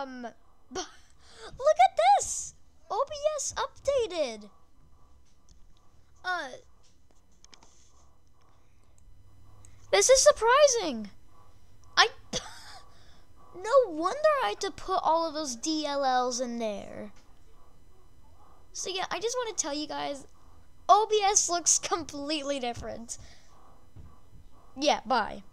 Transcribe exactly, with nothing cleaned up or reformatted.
Um, look at this! O B S updated! Uh, this is surprising! I, no wonder I had to put all of those D L Ls in there. So yeah, I just want to tell you guys, O B S looks completely different. Yeah, bye.